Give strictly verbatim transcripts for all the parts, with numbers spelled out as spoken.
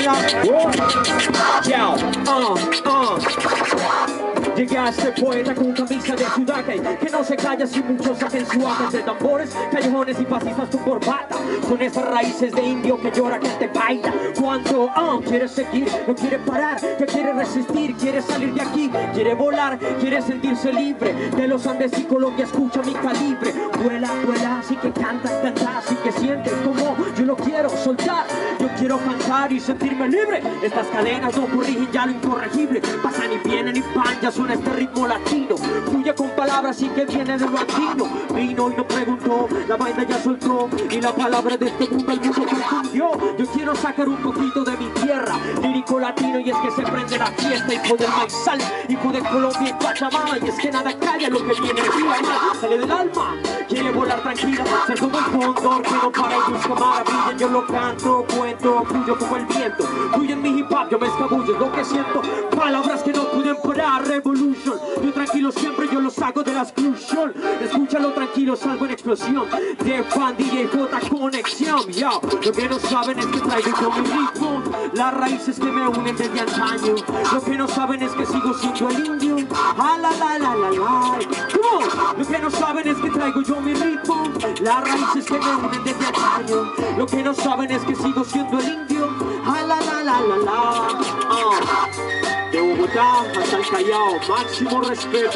la Yo, uh, uh. Llegué a este poeta con camisa de sudaca que no se calla si muchos hacen su ajas de tambores, callejones y pasistas tu corbata. Con esas raíces de indio que llora, que te baila. Cuando uh, quiere seguir, no quiere parar, que quiere resistir, quiere salir de aquí, quiere volar, quiere sentirse libre. De los Andes y Colombia escucha mi calibre. Vuela, vuela, así que canta, canta, así que siente como yo lo quiero soltar. Yo quiero cantar y sentirme libre. Estas cadenas no corrigen ya lo incorregible. Pasan y vienen y van, ya suena este ritmo latino. Fluye con palabras y que viene de lo andino. Vino y no preguntó, la vaina ya soltó. Y la palabra de este mundo al mundo confundió. Yo quiero sacar un poquito de mi tierra, lírico latino, y es que se prende la fiesta. Hijo del maizal, hijo de Colombia y Pachamama. Y es que nada calla lo que viene arriba, sale del alma. Quiere volar tranquila, ser como el cóndor que no para y busca maravilla. Yo lo canto, cuento, fluyo como el viento. Fluye en mi hip hop, yo me escabullo, es lo que siento. Palabras que no pueden parar, revolution. Yo tranquilo siempre, yo los hago de la exclusión. Escúchalo tranquilo, salgo en explosión. De fan, D J, J, conexión. Yo, lo que no saben es que traigo yo mi ritmo. Las raíces que me unen desde antaño. Lo que no saben es que sigo siendo el indio. Ah, la, la, la, la, la. Come on. Lo que no saben es que traigo yo mi ritmo. Las raíces que me unen desde antaño. Lo que no saben es que sigo siendo el indio. Ah, la, la, la, la, la. Ah. De Bogotá hasta el Callao, máximo respeto.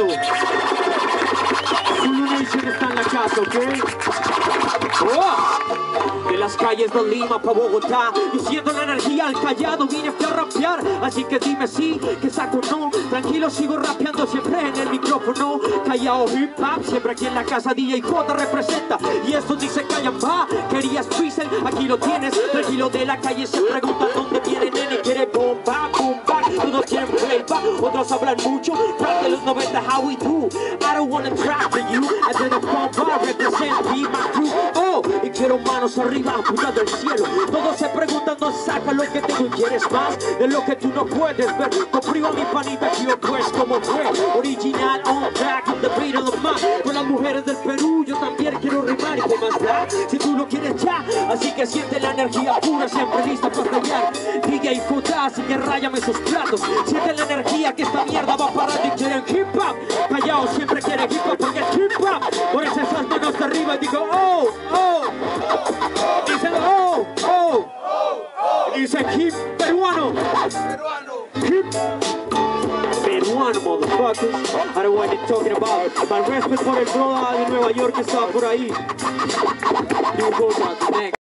Zulu Nation está en la casa, ¿ok? Oh. De las calles de Lima pa' Bogotá, yo siento la energía al callado, vine aquí a rapear. Así que dime sí, que saco no. Tranquilo, sigo rapeando siempre en el micrófono. Callao hip hop, siempre aquí en la casa D J representa. Y esto dice callan va, querías freestyle, aquí lo tienes. Tranquilo de la calle se preguntan dónde viene nene. Quiere bomba, bomba, todos quieren playback, otros hablan mucho. Rap de los noventa, how we do. I don't wanna trap for you, and then the bomba represent be my crew. Oh, y quiero manos arriba, apuntando al cielo. Todos se preguntan, no saca lo que tengo y quieres más de lo que tú no puedes ver. Comprimo a mi panita, tío, pues como fue. Original, on track, on the beat of the man. Con las mujeres del Perú, yo también quiero rimar y qué más da, si tú lo quieres ya. Así que siente la energía pura, siempre lista para fallar. D J, así que ráyame esos platos. Siente la energía que esta mierda va parando y quieren hip hop. Callao siempre quiere hip hop porque es hip hop. Por eso esas manos de arriba y digo oh, oh. Dicen oh, oh. Dice hip peruano. Hip peruano, motherfuckers. I don't want you talking about. My respect por el brother de Nueva York que está por ahí.